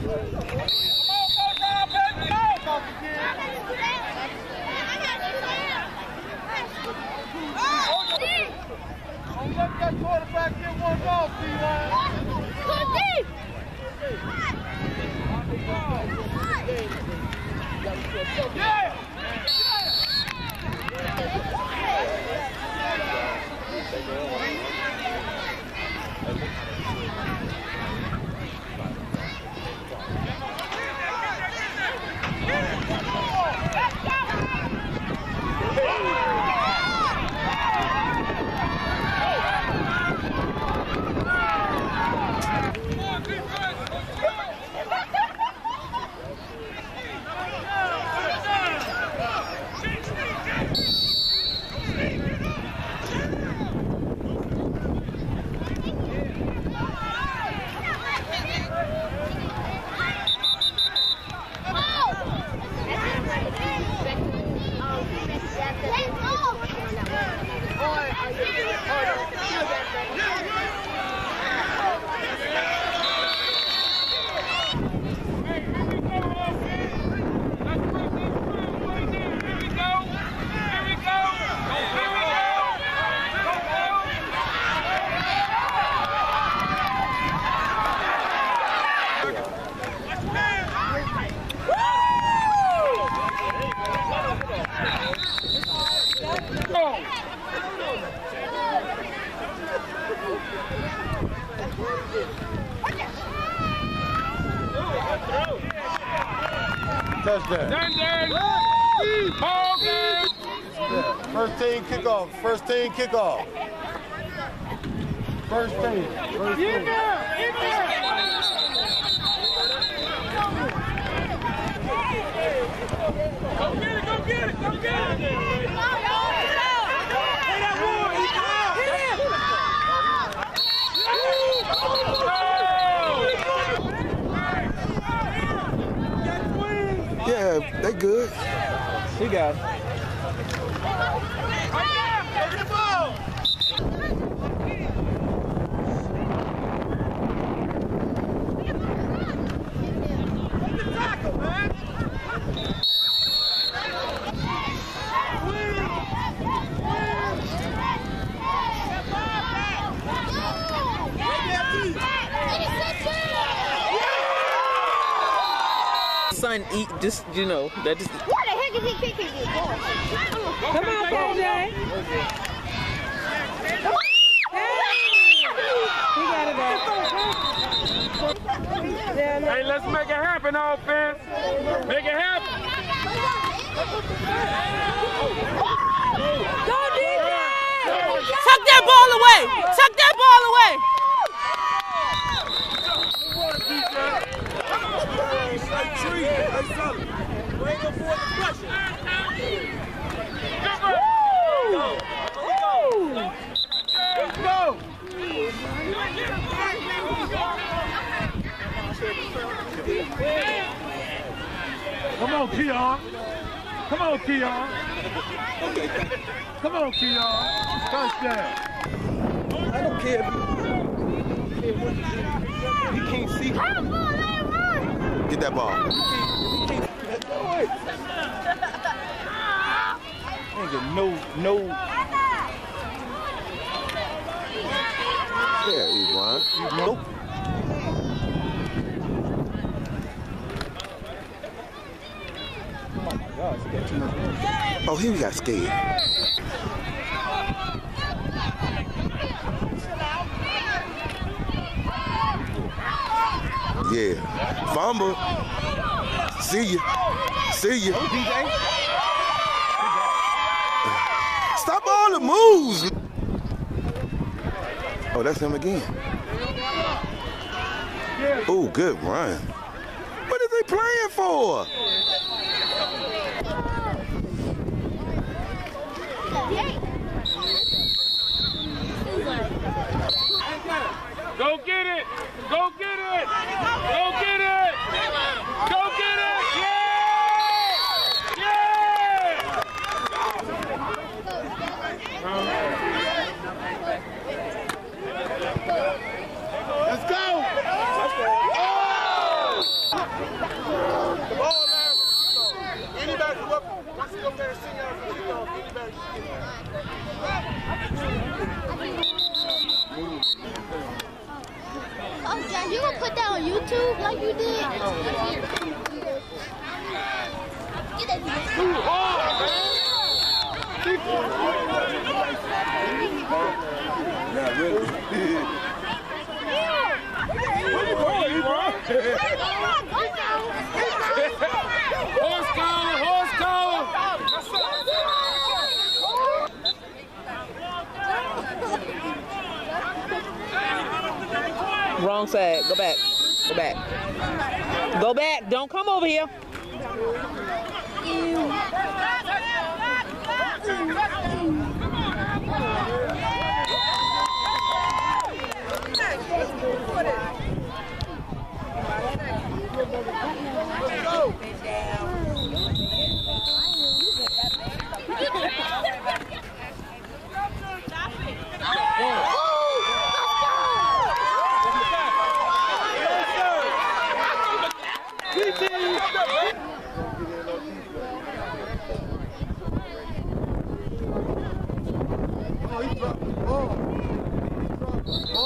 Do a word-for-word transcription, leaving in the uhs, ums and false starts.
Let that quarterback get one off, D-line. Yeah! Touchdown. Ball game. First team kickoff. First team kickoff. First team. First team. In there. In there. Go get it. Go get it. Go get it. Yeah, they good. He got it. Get the ball. Get the tackle, man. Son, eat just, you know, that just. What the heck is he kicking you? Come on, Paul J. He got it back. Hey, let's make it happen, offense. Make it happen. Go defense! Tuck that ball away! Tuck that ball away! Go! Come on, Keon. Come on, Keon. Come on, Keon. Touchdown. I don't care if you, he can't see. Get that ball. Ain't get no, no. Yeah, Yvonne. Nope. Oh my gosh, he got too much. Oh, he got scared. Yeah. Fumble. See ya. See ya. Stop all the moves. Oh, that's him again. Oh, good run. What are they playing for? Go get it! Go get it! Go get it! Go get it! Yeah! Yeah! Let's go! Oh! put that on YouTube like you did? Get that. Not really. Where you going, bro? Horse collar, horse collar. Wrong side. Go back. Go back. Go back. Don't come over here. Oh, he dropped the ball. He dropped the ball.